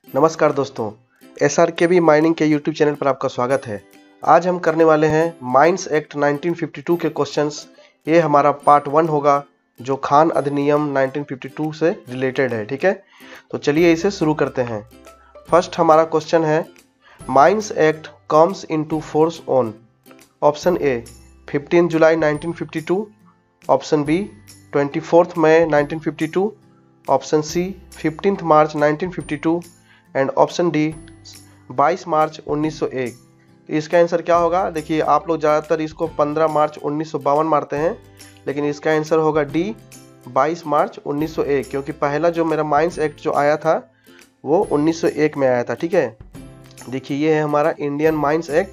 नमस्कार दोस्तों, SRKB mining के यूट्यूब चैनल पर आपका स्वागत है। आज हम करने वाले हैं माइंस एक्ट 1952 के क्वेश्चंस। ये हमारा पार्ट 1 होगा जो खान अधिनियम 1952 से रिलेटेड है। ठीक है, तो चलिए इसे शुरू करते हैं। फर्स्ट हमारा क्वेश्चन है, mines act comes into force on option A 15 July 1952, option B 24 May 1952, option C 15 March 1952 and option D 22 March 1901। तो इसका आंसर क्या होगा? देखिए, आप लोग ज़्यादातर इसको 15 मार्च 1952 मारते हैं, लेकिन इसका आंसर होगा डी 22 मार्च 1901, क्योंकि पहला जो मेरा माइंस एक्ट जो आया था वो 1901 में आया था। ठीक है, देखिए ये है हमारा इंडियन माइंस एक्ट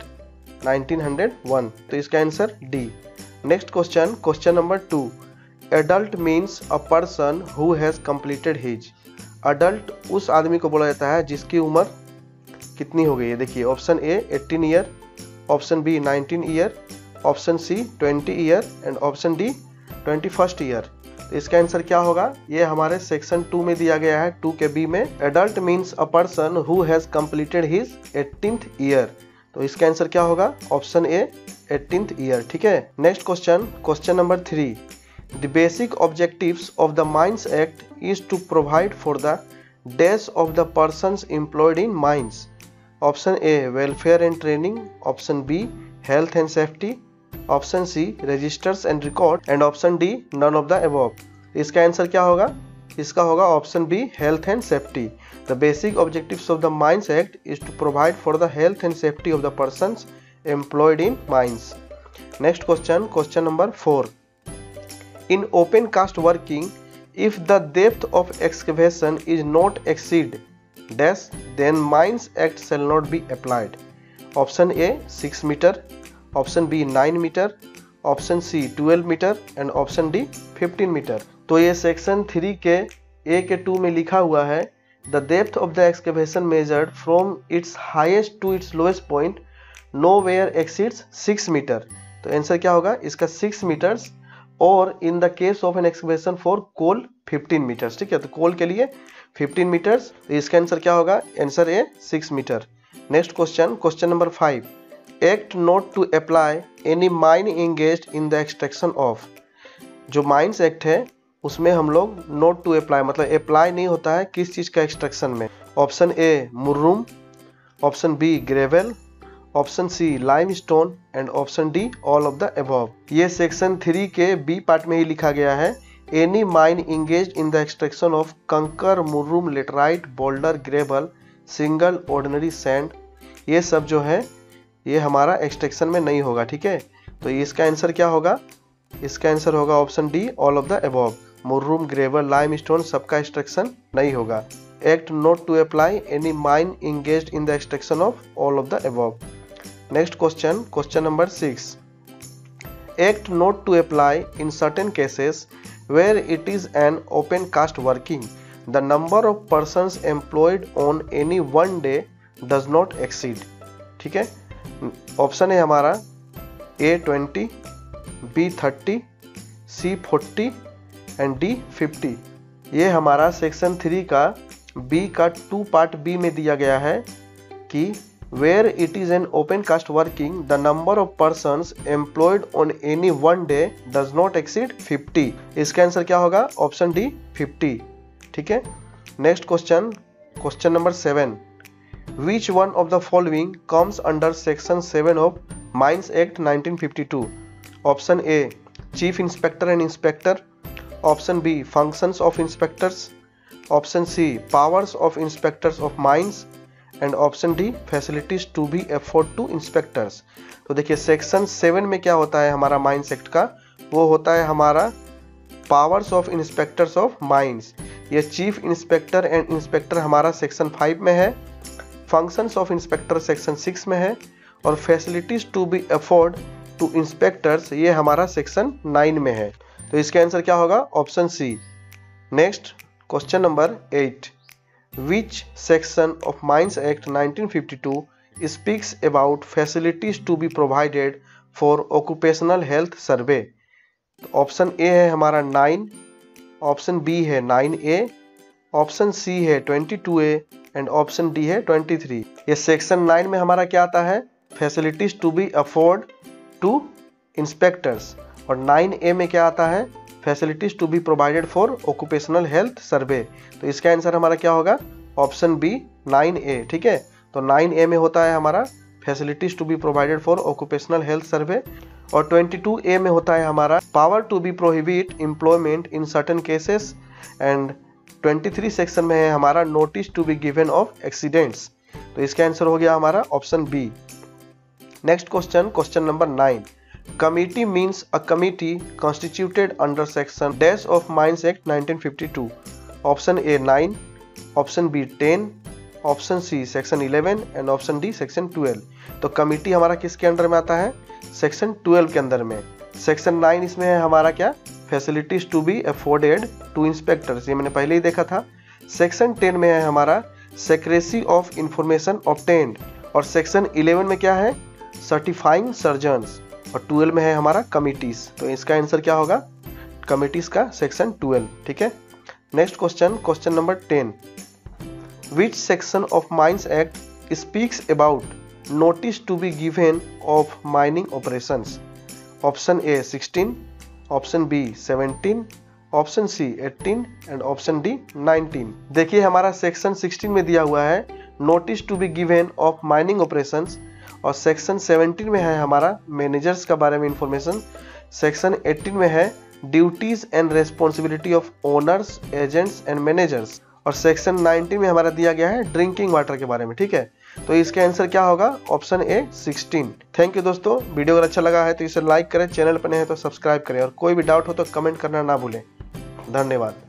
1901, तो इसका answer D. Next question, question number 2, adult means a person who has completed his. Adult उस आदमी को बोला जाता है जिसकी उम्र कितनी हो गई है। देखिए, option A 18 year, option B 19 year, option C 20 year and option D 21 year. तो इसका आंसर क्या होगा? ये हमारे सेक्शन 2 में दिया गया है, 2 के बी में। Adult means a person who has completed his 18th year. तो इसका आंसर क्या होगा? Option A 18th year. ठीक है, next question, question number 3, The basic objectives of the Mines Act is to provide for the dash of the persons employed in mines. Option A, welfare and training. Option B, health and safety. Option C, registers and record. And option D, none of the above. इसका answer क्या होगा? इसका होगा option B, health and safety. The basic objectives of the Mines Act is to provide for the health and safety of the persons employed in mines. Next question, question number 4. In open cast working, if the depth of excavation is not exceed dash, then Mines Act shall not be applied. Option A 6 meter, option B 9 meter, option C 12 meter and option D 15 meter. तो ये section 3 के A के 2 में लिखा हुआ है, the depth of the excavation measured from its highest to its lowest point nowhere exceeds 6 meter. तो answer क्या होगा? इसका 6 मीटर्स और in the case of an excavation for coal 15 meters. ठीक है, तो कोल के लिए 15 मीटर्स। तो इसका आंसर क्या होगा? Answer A 6 meter. Next question, question number 5, act not to apply any mine engaged in the extraction of. जो माइंस एक्ट है उसमें हम लोग नॉट टू अप्लाई मतलब अप्लाई नहीं होता है किस चीज़ का एक्सट्रैक्शन में। Option A murrum, option B gravel, option C limestone and option D all of the above. ये सेक्शन 3 के बी पार्ट में ही लिखा गया है, any mine engaged in the extraction of kankar, murrum, laterite, boulder, gravel, single, ordinary sand, ये सब जो है ये हमारा एक्सट्रैक्शन में नहीं होगा। ठीक है, तो इसका आंसर क्या होगा? इसका आंसर होगा option D all of the above. Murrum, gravel, limestone सबका एक्सट्रैक्शन नहीं होगा। Act not to apply any mine engaged in the extraction of all of the above. Next question, question number 6. Act not to apply in certain cases where it is an open cast working. The number of persons employed on any one day does not exceed. ठीक है, option है हमारा A 20, B 30, C 40 and D 50। ये हमारा section 3 का B का 2 part B में दिया गया है कि where it is an open cast working, the number of persons employed on any one day does not exceed 50. इसका आंसर क्या होगा? Option D 50। ठीक है, next question, question number 7, which one of the following comes under section 7 of Mines Act 1952? Option A chief inspector and inspector, option B functions of inspectors, option C powers of inspectors of mines and option D facilities to be afford to inspectors. तो देखिए, section 7 में क्या होता है हमारा mines act का? वो होता है हमारा powers of inspectors of mines. ये चीफ इंस्पेक्टर एंड इंस्पेक्टर हमारा सेक्शन 5 में है, फंक्शंस ऑफ इंस्पेक्टर सेक्शन 6 में है और facilities to be afford to inspectors ये हमारा सेक्शन 9 में है। तो इसका आंसर क्या होगा? Option C. Next question number 8, Which section of Mines Act 1952 speaks about facilities to be provided for occupational health survey? Option A है हमारा 9, ऑप्शन बी है 9A, ऑप्शन सी है 22A एंड ऑप्शन डी है 23। ये section 9 में हमारा क्या आता है, facilities to be afford to inspectors, और 9A में क्या आता है, facilities to be provided for occupational health survey. तो इसका आंसर हमारा क्या होगा, ऑप्शन बी 9A। ठीक है, तो 9A में होता है हमारा facilities to be provided for occupational health survey, और 22A में होता है हमारा power to be prohibit employment in certain cases, and 23 section में है हमारा notice to be given of accidents. तो इसका आंसर हो गया हमारा option B. Next question, question number 9। Committee means a committee constituted under section dash of mines act 1952। Option A 9, option B 10, option C section 11 and option D section 12। तो committee हमारा किसके under में आता है, section 12 के अंदर में। Section 9 इसमें है हमारा क्या, facilities to be afforded to inspectors, ये मैंने पहले ही देखा था। सेक्शन 10 में है हमारा सेक्रेसी ऑफ इंफॉर्मेशन ऑब्टेन्ड, और सेक्शन 11 में क्या है, सर्टिफाइंग सर्जन्स, और 12 में है हमारा कमिटीज। तो इसका आंसर क्या होगा, कमिटीज का सेक्शन 12। ठीक है, next question, question number 10। Which section of mines act speaks about notice to be given of mining operations. Option A 16, option B 17, option C 18 and option D 19। देखिए हमारा section 16 में दिया हुआ है notice to be given of mining operations, और section 17 में है हमारा मैनेजर्स का बारे में इंफॉर्मेशन, सेक्शन 18 में है duties and responsibility of owners, agents and managers, और सेक्शन 19 में हमारा दिया गया है ड्रिंकिंग वाटर के बारे में। ठीक है, तो इसका आंसर क्या होगा, ऑप्शन ए 16। थैंक यू दोस्तों, वीडियो अगर अच्छा लगा है तो इसे लाइक करें, चैनल पर नए हैं तो सब्सक्राइब करें, और कोई भी डाउट हो तो कमेंट करना ना भूलें। धन्यवाद।